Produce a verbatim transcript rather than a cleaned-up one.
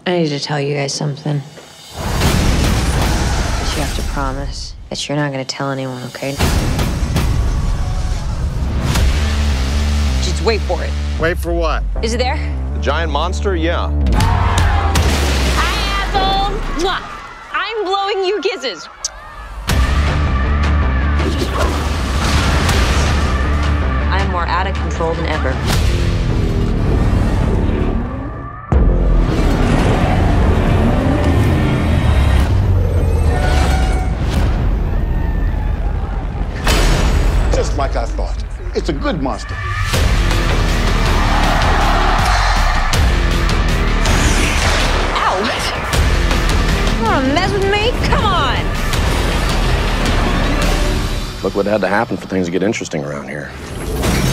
I need to tell you guys something. But you have to promise that you're not gonna tell anyone, okay? Just wait for it. Wait for what? Is it there? The giant monster? Yeah. Hi, asshole! Mwah. I'm blowing you kisses. I'm more out of control than ever. Just like I thought. It's a good monster. Ow! You wanna mess with me? Come on! Look what had to happen for things to get interesting around here.